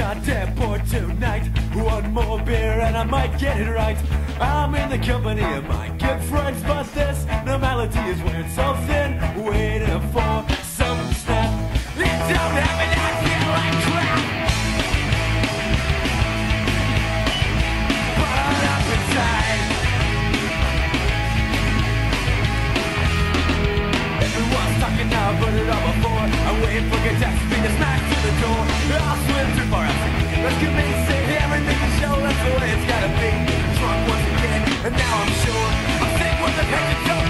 goddamn bored tonight. One more beer and I might get it right. I'm in the company of my good friends, but this normality is wearing so thin. Waiting for some snap. You don't have it, I feel like crap. But up inside, everyone's talking now, but it all before. I wait for catastrophe to smash to the door. I'll swim too far out. Rescue me, save everything to show. That's the way it's gotta be. Drunk once again, and now I'm sure I'll sing what the picture told.